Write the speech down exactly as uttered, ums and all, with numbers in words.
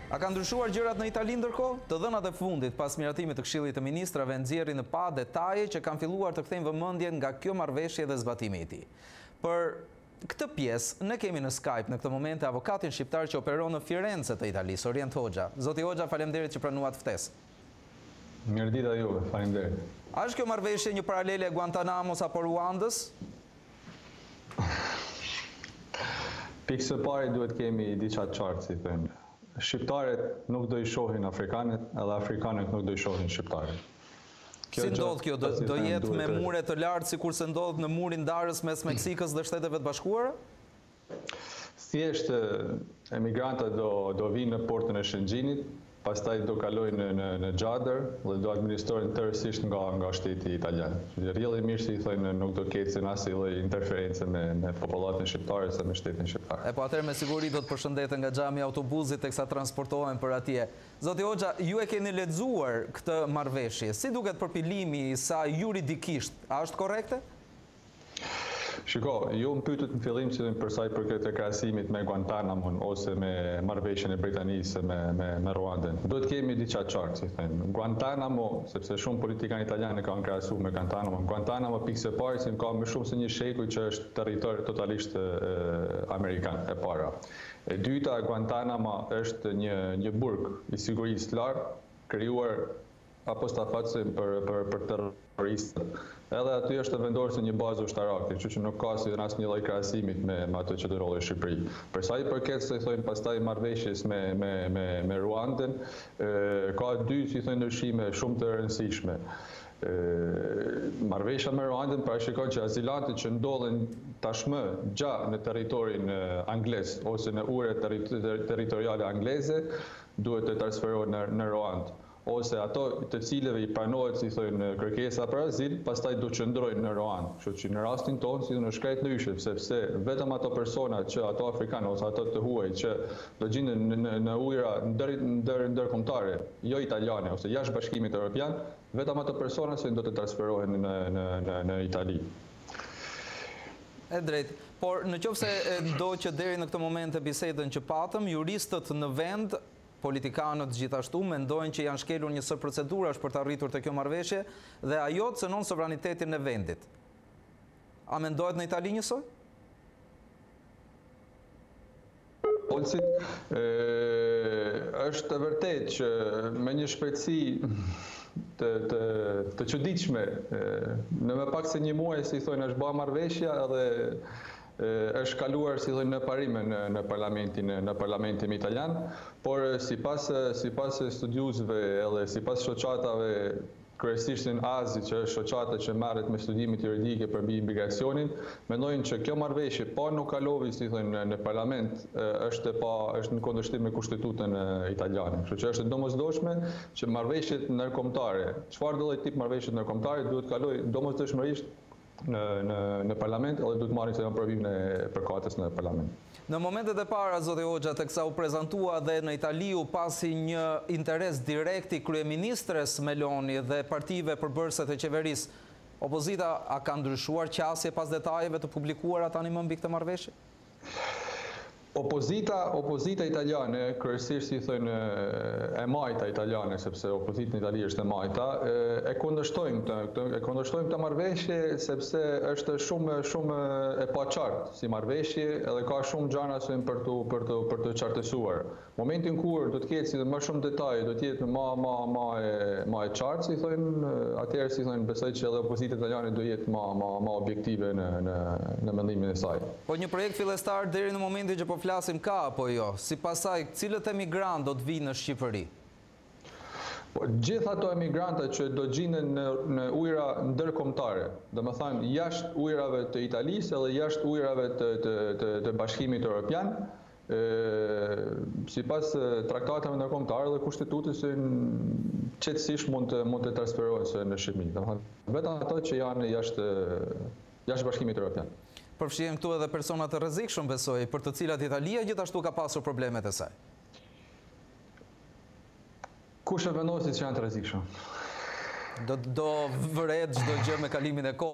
A ka ndryshuar gjërat në Itali ndërkohë? Të dhënat e fundit pas miratimit të Këshillit të Ministrave nxjerrin në pa detaje që kanë filluar të kthejnë vëmendjen nga kjo marrëveshje dhe zbatimi i tij. Për këtë pjesë ne kemi në Skype në këtë moment avokatin shqiptar që operon në Firenze të Italisë, Orient Hoxha. Zoti Hoxha, faleminderit që pranuat ftesën. Mirëdita juve, faleminderit. A është kjo marrëveshje një paralele e Guantanamos apo Ruandës? Pikë së pari duhet kemi diçka të qartë, si thënë. Shqiptarët nuk do i shohin afrikanët, edhe afrikanët nuk do i shohin shqiptarët. Si ndodh kjo? Do, do jetë me mure të lartë si kurse ndodh në murin ndarës mes Meksikës dhe Shteteve të Bashkuara? Thjesht emigrantët do, do vinë në portën e Shëngjinit, pastaj do kalojnë në, në, në Gjadër dhe do administrojnë tërësisht nga, nga shteti italian. Rrjedhë mirë si i thojnë nuk do ketë asnjë lloj interferencë me, me popullatën shqiptare se me shtetin shqiptar. E po atëherë me siguri do të përshëndeten nga xhami i autobusit teksa transportohen për atje. Zoti Hoxha, ju e keni lexuar këtë marrëveshje. Si duket përpilimi i saj juridikisht? A është korrekte? Shiko, ju më pyetët në fillim që për sa i përket e krahasimit me Guantanamon ose me marrëveshjen e Britanisë me me, me Ruandën. Duhet kemi diçka qartë, si thënë. Guantanamo, sepse shumë politikanë italianë kanë krahasuar me Guantanamo. Guantanamo pikë e parë se ka më shumë se një shekuj që është territor totalisht e, amerikan e para. E dyta, Guantanamo është një një burg i sigurisë lartë krijuar apostafatësim për, për, për terroristët. Edhe aty është të vendosur një bazë ushtarake, kështu që nuk ka si asnjë lloj krahasimit me, me ato që ndodhi në Shqipëri. Për sa i përket se thonë pastaj marrëveshjes me me me me Ruandën, ka dy si thonë ndryshime shumë të rëndësishme. Marrëveshja me Ruandën parashikon që azilantët që ndodhen tashmë gjatë në territorin anglez ose në ure territoriale angleze duhet të transferohen në, në Ruandë, ose ato të cilëve i pranohet si thonë kërkesa për azil, pastaj do qëndrojnë në Ruandë. Kështu që në rastin tonë si në shkret ndryshe, sepse vetëm ato persona që ato afrikanë ose ato të huaj që do gjenden në, në, në ujëra ndër, ndër, ndërkombëtare, jo italiane ose jashtë Bashkimit Evropian, vetëm ato persona që do të transferohen në në në, në Itali. E drejt, por në qoftë se do që deri në këtë moment të bisedën që patëm, juristët në vend politikanët gjithashtu mendojnë që janë shkelur një sër procedurash për të arritur të kjo marrëveshje dhe ajo të cënon sovranitetin e vendit. A mendohet në Itali njësoj? Olsit, është të vërtet që me një shpejtësi të, të, të çuditshme, në më pak se një muaj, si thonë, është bërë marrëveshja edhe është kaluar si thonë në parime në, në parlamentin në parlamentin italian, por sipas sipas studiusve edhe sipas shoqatave kryesisht në Azi, që është shoqata që merret me studimet juridike për mbi imigracionin, mendojnë që kjo marrëveshje pa nuk kalovi si thonë në, në parlament është pa është në kundërshtim me kushtetutën italiane. Kështu që është domosdoshme që marrëveshjet ndërkombëtare, çfarë do lloj tip marrëveshje ndërkombëtare duhet kalojë domosdoshmërisht në në në parlament edhe duhet marrin se janë provimin e përkatës në parlament. Në momentet e para, zoti Hoxha, teksa u prezantua dhe në Itali u pasi një interes direkt i kryeministres Meloni dhe partive përbërëse të qeverisë, opozita a ka ndryshuar qasje pas detajeve të publikuara tani më mbi këtë marrëveshje? Opozita, opozita italiane, kryesisht si thonë e majta italiane, sepse opozita në Itali është e majta, e kundërshtojnë të, e kundërshtojnë të marrëveshje sepse është shumë shumë e paqartë si marrëveshje edhe ka shumë gjëra për të për të për të qartësuar. Momentin kur do të ketë si më shumë detaje, do të jetë më më më e më e qartë, si thonë, atëherë si thonë besoj që edhe opozita italiane do jetë më më më objektive në në në mendimin e saj. Po një projekt fillestar deri në momentin që po flasim ka apo jo? Si pasaj, cilët emigrant do të vinë në Shqipëri? Po, gjithë ato emigranta që do gjenden në, në ujëra ndërkombëtare, domethënë jashtë ujërave të Italisë edhe jashtë ujërave të, të, të, të Bashkimit Evropian, sipas traktateve ndërkombëtare dhe kushtetutës qetësisht mund të mund të transferohen në Shqipëri. Domethënë vetëm ato që janë jashtë jashtë Bashkimit Evropian. Përfshihen këtu edhe persona të rrezikshëm, besoj, për të cilat Italia gjithashtu ka pasur problemet e saj. Kush e vendosi që janë të rrezikshëm? Do do vëret çdo gjë me kalimin e kohës.